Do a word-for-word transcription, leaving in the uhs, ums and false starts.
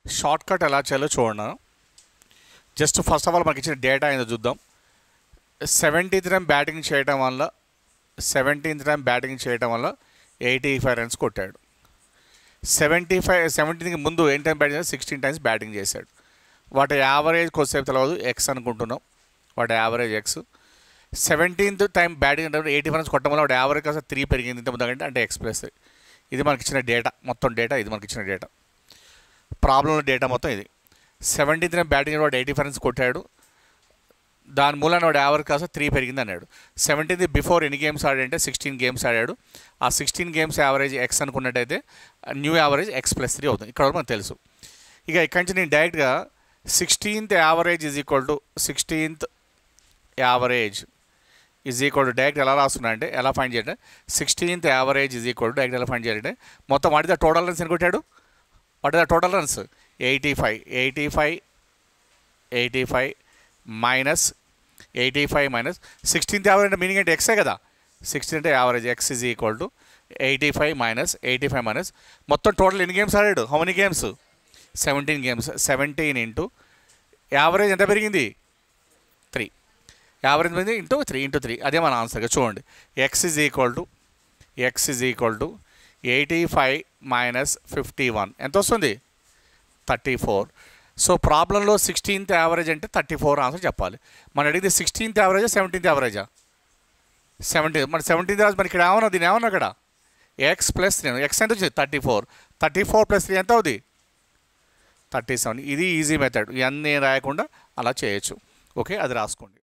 Short cut ఎలా చేయాలో చూడండి. జస్ట్ ఫస్ట్ ఆఫ్ ఆల్ మనకి ఇచ్చిన డేటా ఏందో చూద్దాం. సెవెంటీన్త్ టైం బ్యాటింగ్ చేయడం వల్ల సెవెంటీన్త్ టైం బ్యాటింగ్ చేయడం వల్ల ఎయిటీ ఫైవ్ రన్స్ కొట్టాడు. సెవెంటీ ఫైవ్ సెవెంటీన్కి ముందు ఎన్ని టైం బ్యాటింగ్ చేశాడు? సిక్స్టీన్ టైమ్స్ బ్యాటింగ్ చేశాడు. వాటి యావరేజ్ కొద్దిసేపు తెలియదు, ఎక్స్ అనుకుంటున్నాం. వాటి average x. Seventeenth time batting అంటే ఎయిటీ రన్స్ కొట్టడం వల్ల వాటి యావరేజ్ కాస్త త్రీ పెరిగింది ఇంత ముందు అంటే ఎక్స్ ప్లస్. ఇది మనకి ఇచ్చిన డేటా, మొత్తం డేటా ఇది మనకి ఇచ్చిన డేటా. ప్రాబ్లంలో డేటా మొత్తం ఇది. సెవెంటీన్త్ టైం బ్యాటింగ్ వాడు ఎయిటీ రన్స్ కొట్టాడు, దాని మూలన వాడు యావరేజ్ కాస్త త్రీ పెరిగింది అన్నాడు. సెవెంటీన్త్ బిఫోర్ ఎన్ని గేమ్స్ ఆడాడంటే సిక్స్టీన్ గేమ్స్ ఆడాడు. ఆ సిక్స్టీన్ గేమ్స్ యావరేజ్ ఎక్స్ అనుకున్నట్టయితే new average x plus three అవుతుంది. ఇక్కడ మనకు తెలుసు. ఇక ఇక్కడి నుంచి నేను డైరెక్ట్గా sixteenth average is equal to sixteenth average is equal to direct ఎలా రాస్తున్నా అంటే ఎలా ఫైండ్ చేయాలంటే sixteenth average is equal to direct ఎలా ఫైండ్ చేయాలంటే మొత్తం వాటి ద టోటల్ రన్స్ ఎన్ని కొట్టాడు? What the total runs eighty five eighty five eighty five minus eighty five minus sixteenth average అంటే మీనింగ్ అంటే ఎక్సే కదా. Sixteenth average x is equal to eighty five minus eighty five minus మొత్తం total ఎన్ని games ఆడాడు? How many games? Seventeen games. Seventeen into average ఎంత పెరిగింది? Three. Average పెరిగింది ఇంటూ త్రీ ఇంటూ త్రీ అదే మన ఆన్సర్గా చూడండి. X is equal to x is equal to eighty five minus fifty one ఎంత వస్తుంది? Thirty four. సో ప్రాబ్లంలో సిక్స్టీన్త్ యావరేజ్ అంటే థర్టీ ఫోర్ ఆన్సర్ చెప్పాలి. మనం అడిగితే సిక్స్టీన్త్ యావరేజా సెవెంటీన్త్ యావరేజా? సెవెంటీన్త్. మన సెవెంటీన్త్ యావరేజ్ మనకి ఇక్కడ ఏమన్నా దీని ఏమన్నా అక్కడ ఎక్స్ ప్లస్ త్రీ. ఎక్స్ ఎంత వచ్చింది? Thirty four. Thirty four plus three ఎంత అవుతుంది? Thirty seven. ఇది ఈజీ మెథడ్, ఇవన్నీ రాయకుండా అలా చేయొచ్చు. ఓకే, అది రాసుకోండి.